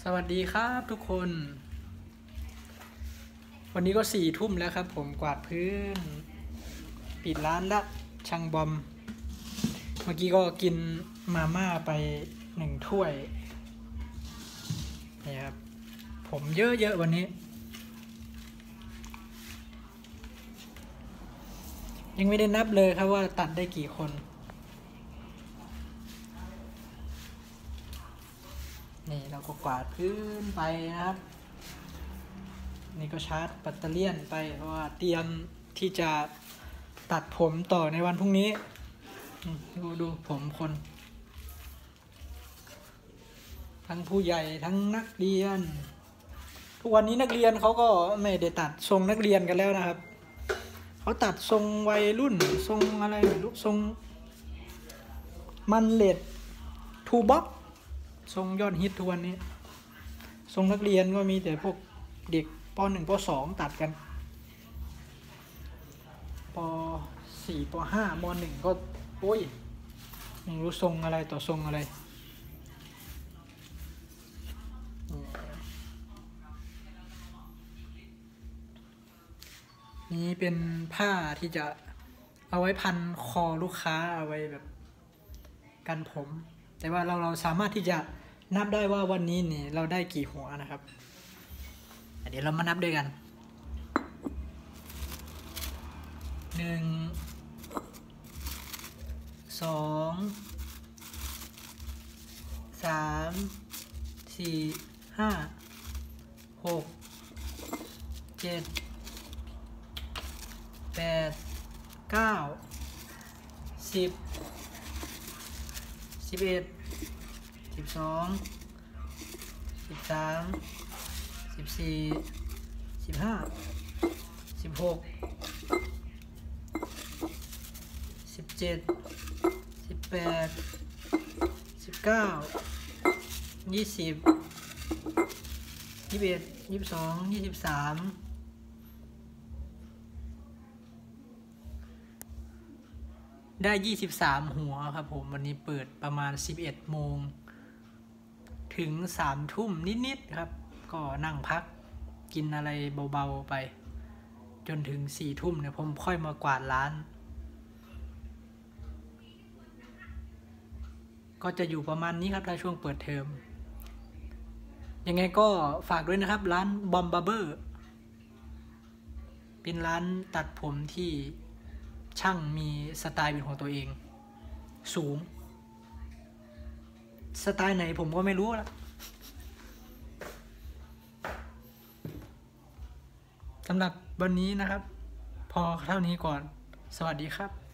สวัสดีครับทุกคนวันนี้ก็4 ทุ่มแล้วครับผมกวาดพื้นปิดร้านละช่างบอมเมื่อกี้ก็กินมาม่าไป1 ถ้วยนี่ครับผมเยอะๆวันนี้ยังไม่ได้นับเลยครับว่าตัดได้กี่คนนี่เราก็กวาดพื้นไปนะครับนี่ก็ชาร์จแบตเตอรี่ไปเพราะว่าเตรียมที่จะตัดผมต่อในวันพรุ่งนี้ดูผมคนทั้งผู้ใหญ่ทั้งนักเรียนทุกวันนี้นักเรียนเขาก็ไม่ได้ตัดทรงนักเรียนกันแล้วนะครับเขาตัดทรงวัยรุ่นทรงอะไรไม่รู้ทรงมันเลดทูบ็อกทรงยอดฮิตทุกวันนี้ทรงนักเรียนก็มีแต่พวกเด็กป.1 ป.2 ตัดกันป.4 ป.5 ม.1 ก็โอ้ยไม่รู้ทรงอะไรต่อทรงอะไรนี่เป็นผ้าที่จะเอาไว้พันคอลูกค้าเอาไว้แบบกันผมแต่ว่าเราสามารถที่จะนับได้ว่าวันนี้นี่เราได้กี่หัวนะครับเดี๋ยวเรามานับด้วยกัน1 2 3 4 5 6 7 8 9 10 11 12 13 14 15 16 17 18 19 20 21 22 23ได้23หัวครับผมวันนี้เปิดประมาณ11 โมงถึง3 ทุ่มนิดๆครับก็นั่งพักกินอะไรเบาๆไปจนถึง4 ทุ่มเนี่ยผมค่อยมากวาดร้านก็จะอยู่ประมาณนี้ครับในช่วงเปิดเทอมยังไงก็ฝากด้วยนะครับร้านบอมบาร์เบอร์เป็นร้านตัดผมที่ช่างมีสไตล์เป็นของตัวเองสูงสไตล์ไหนผมก็ไม่รู้ละสำหรับวันนี้นะครับพอเท่านี้ก่อนสวัสดีครับ